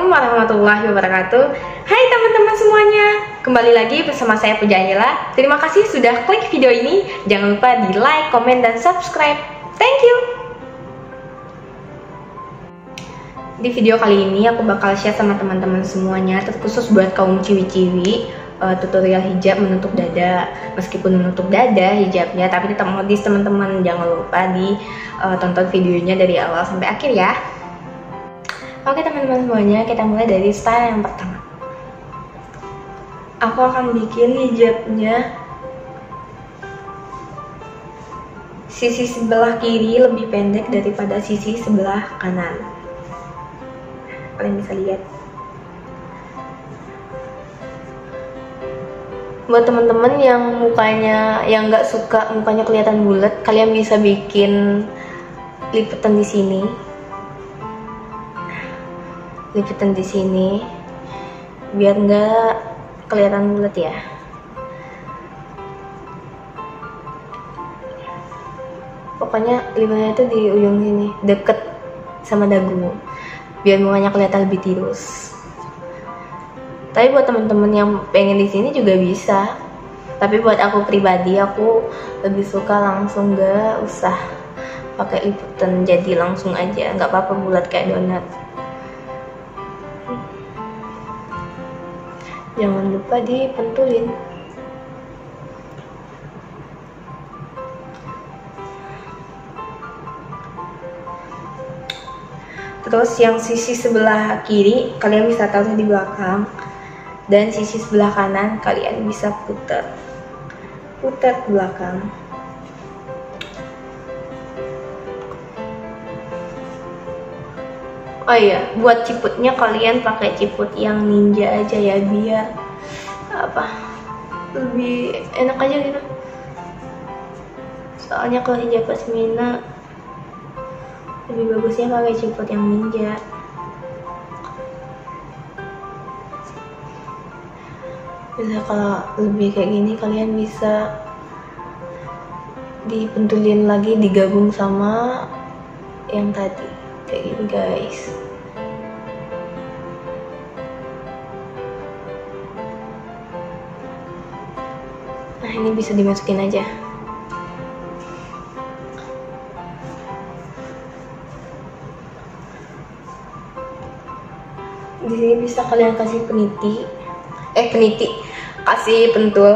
Assalamualaikum warahmatullahi wabarakatuh. Hai teman-teman semuanya, kembali lagi bersama saya Puja Ayla. Terima kasih sudah klik video ini. Jangan lupa di like, komen, dan subscribe. Thank you. Di video kali ini aku bakal share sama teman-teman semuanya, terkhusus buat kaum ciwi-ciwi, tutorial hijab menutup dada. Meskipun menutup dada hijabnya, tapi tetap modis teman-teman. Jangan lupa tonton videonya dari awal sampai akhir ya. Oke teman-teman semuanya, kita mulai dari style yang pertama. Aku akan bikin hijabnya sisi sebelah kiri lebih pendek daripada sisi sebelah kanan. Kalian bisa lihat. Buat teman-teman yang nggak suka mukanya kelihatan bulat, kalian bisa bikin lipetan di sini. Lipetan di sini biar nggak kelihatan bulat ya. Pokoknya lipatnya itu di ujung sini, deket sama dagu, biar mukanya kelihatan lebih tirus. Tapi buat teman-teman yang pengen di sini juga bisa. Tapi buat aku pribadi, aku lebih suka langsung, nggak usah pakai lipetan, jadi langsung aja, nggak apa-apa bulat kayak donat. Jangan lupa dipentulin. Terus yang sisi sebelah kiri kalian bisa taruh di belakang, dan sisi sebelah kanan kalian bisa putar ke belakang. Oh iya, buat ciputnya kalian pakai ciput yang ninja aja ya, biar lebih enak aja gitu. Soalnya kalau hijab pasmina lebih bagusnya pakai ciput yang ninja. Bisa kalau lebih kayak gini kalian bisa dipentulin lagi, digabung sama yang tadi. Kayak gini guys. Nah ini bisa dimasukin aja. Di sini bisa kalian kasih kasih pentul.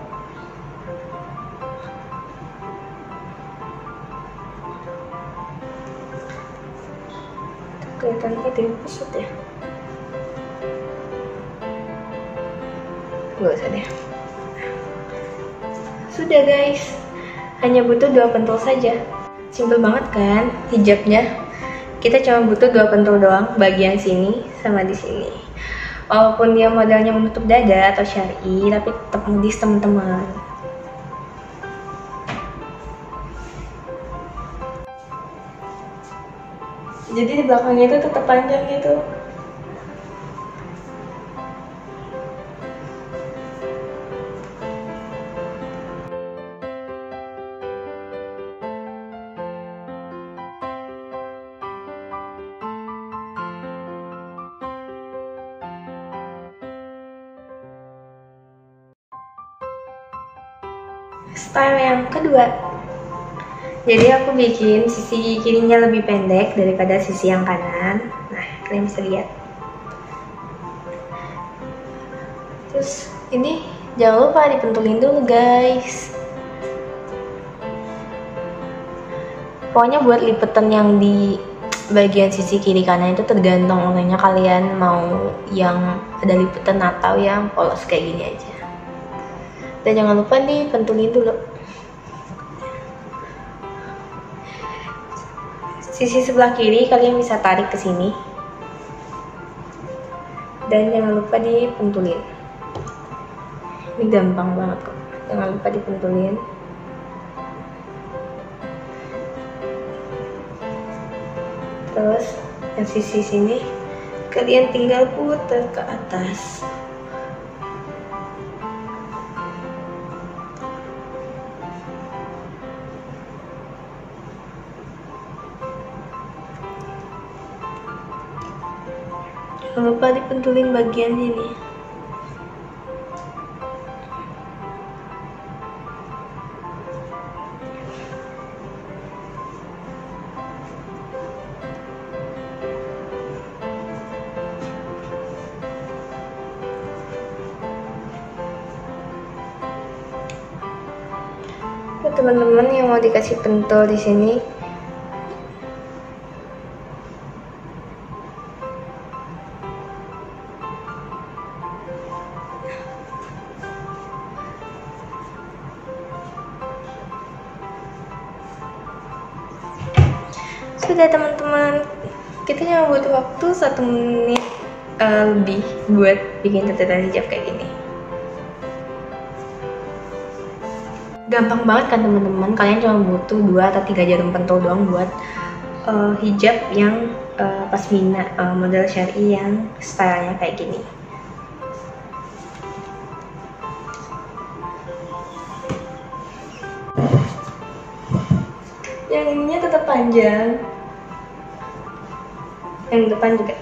Kelihatan kayak pesut ya. Gak usah deh. Sudah guys, hanya butuh 2 pentul saja. Simple banget kan hijabnya. Kita cuma butuh 2 pentul doang, bagian sini sama di sini. Walaupun dia modelnya menutup dada atau syar'i, tapi tetap modis teman-teman. Jadi di belakangnya itu tetap panjang gitu. Style yang kedua. Jadi aku bikin sisi kirinya lebih pendek daripada sisi yang kanan. Nah, kalian bisa lihat. Terus ini jangan lupa dipentulin dulu guys. Pokoknya buat lipetan yang di bagian sisi kiri kanan itu tergantung orangnya, kalian mau yang ada lipetan atau yang polos kayak gini aja. Dan jangan lupa dipentulin dulu. Sisi sebelah kiri kalian bisa tarik ke sini. Dan jangan lupa dipentulin. Ini gampang banget kok. Jangan lupa dipentulin. Terus yang sisi sini kalian tinggal putar ke atas. Jangan lupa dipentulin bagian sini. Buat teman-teman yang mau dikasih pentul di sini, sudah teman-teman, kita cuma butuh waktu 1 menit lebih buat bikin catatan hijab kayak gini. Gampang banget kan teman-teman, kalian cuma butuh 2 atau 3 jarum pentul doang buat hijab yang pasmina, model syari yang stylenya kayak gini. Yang ininya tetap panjang, yang depan juga.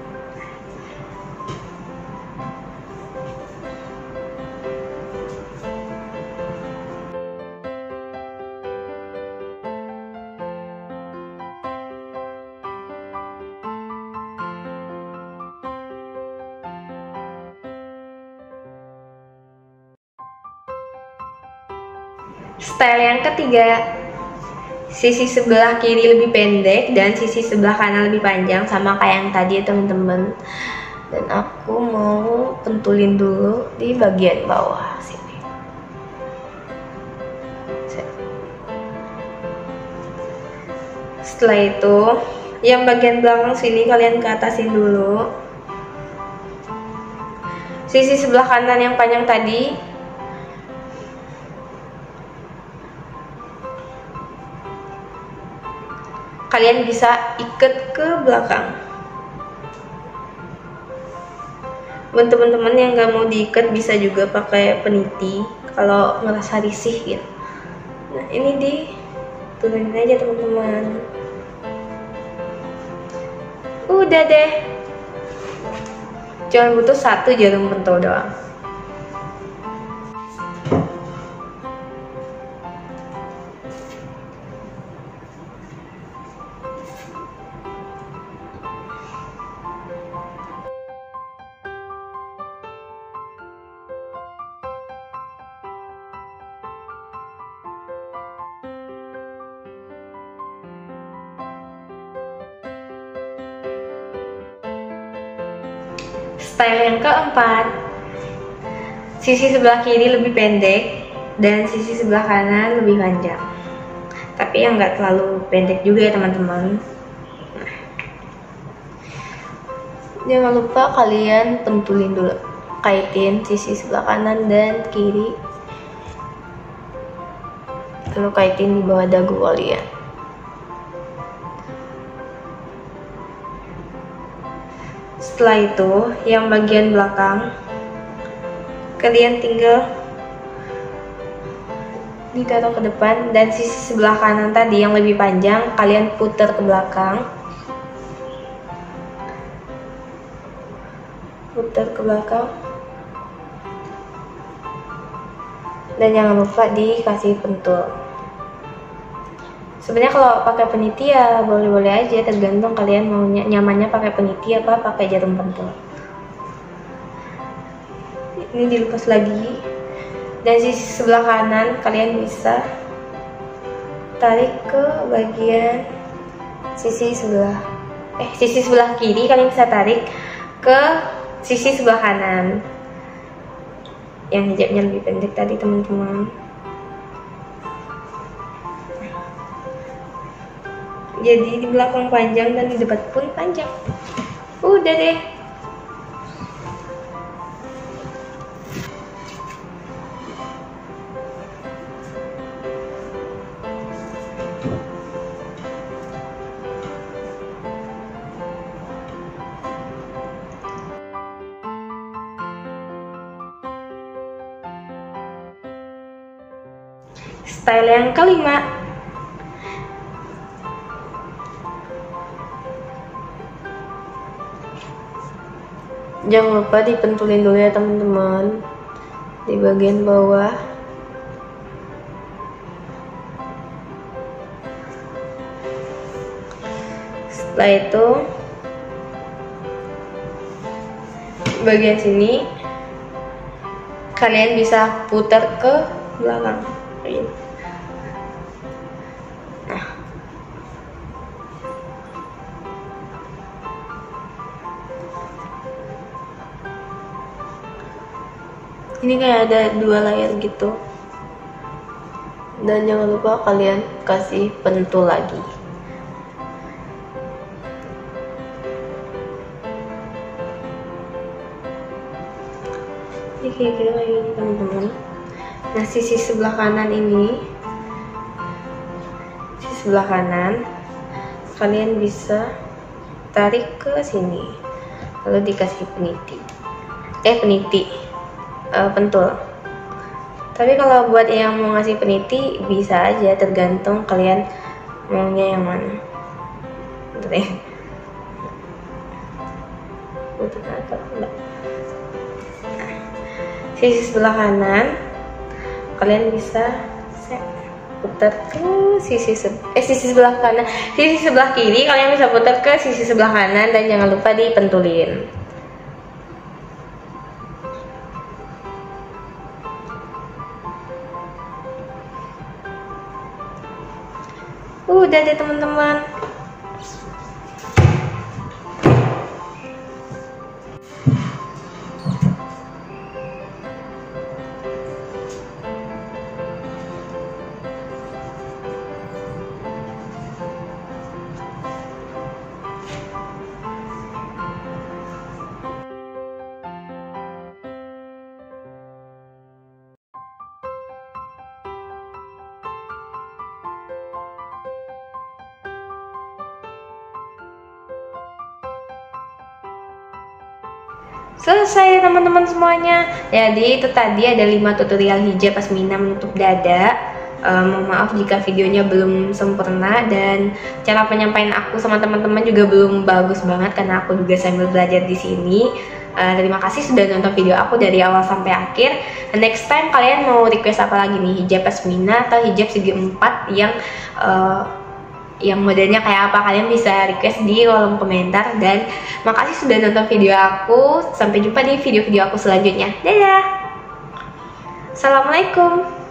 Style yang ketiga, sisi sebelah kiri lebih pendek dan sisi sebelah kanan lebih panjang, sama kayak yang tadi ya teman-teman. Dan aku mau pentulin dulu di bagian bawah sini. Setelah itu, yang bagian belakang sini kalian ke atasin dulu. Sisi sebelah kanan yang panjang tadi kalian bisa ikat ke belakang. Buat teman-teman yang nggak mau diikat bisa juga pakai peniti kalau ngerasa risih gitu. Nah ini diturunin aja teman-teman. Udah deh, cuma butuh 1 jarum pentul doang. Style yang keempat, sisi sebelah kiri lebih pendek dan sisi sebelah kanan lebih panjang, tapi yang nggak terlalu pendek juga ya teman-teman. Jangan lupa kalian pentulin dulu, kaitin sisi sebelah kanan dan kiri, lalu kaitin di bawah dagu kalian. Setelah itu, yang bagian belakang kalian tinggal ditaruh ke depan, dan sisi sebelah kanan tadi yang lebih panjang kalian putar ke belakang. Putar ke belakang. Dan jangan lupa dikasih pentul. Sebenarnya kalau pakai peniti ya boleh-boleh aja, tergantung kalian mau nyamannya pakai peniti apa pakai jarum pentul. Ini dilepas lagi, dan sisi sebelah kanan kalian bisa tarik ke bagian sisi sebelah kiri, kalian bisa tarik ke sisi sebelah kanan yang hijabnya lebih pendek tadi teman-teman. Jadi di belakang panjang dan di depan pun panjang. Udah deh. Style yang kelima, Jangan lupa dipentulin dulu ya teman-teman di bagian bawah. Setelah itu bagian sini kalian bisa putar ke belakang. Nah, ini kayak ada 2 layar gitu. Dan jangan lupa kalian kasih pentul lagi. Ini kira-kira kayak gini teman-teman. Nah, sisi sebelah kanan ini, sisi sebelah kanan kalian bisa tarik ke sini, lalu dikasih pentul. Tapi kalau buat yang mau ngasih peniti bisa aja, tergantung kalian maunya yang mana. Bentar ya. Sisi sebelah kanan kalian bisa putar ke sisi sebelah kanan, sisi sebelah kiri kalian bisa putar ke sisi sebelah kanan, dan jangan lupa dipentulin. Udah deh teman-teman. Selesai ya teman-teman semuanya. Jadi itu tadi ada 5 tutorial hijab pasmina menutup dada. Mohon maaf jika videonya belum sempurna, dan cara penyampaian aku sama teman-teman juga belum bagus banget karena aku juga sambil belajar di sini. Terima kasih sudah nonton video aku dari awal sampai akhir. Next time kalian mau request apa lagi nih, hijab pasmina atau hijab segi 4 yang modelnya kayak apa, kalian bisa request di kolom komentar. Dan makasih sudah nonton video aku. Sampai jumpa di video-video aku selanjutnya. Dadah. Assalamualaikum.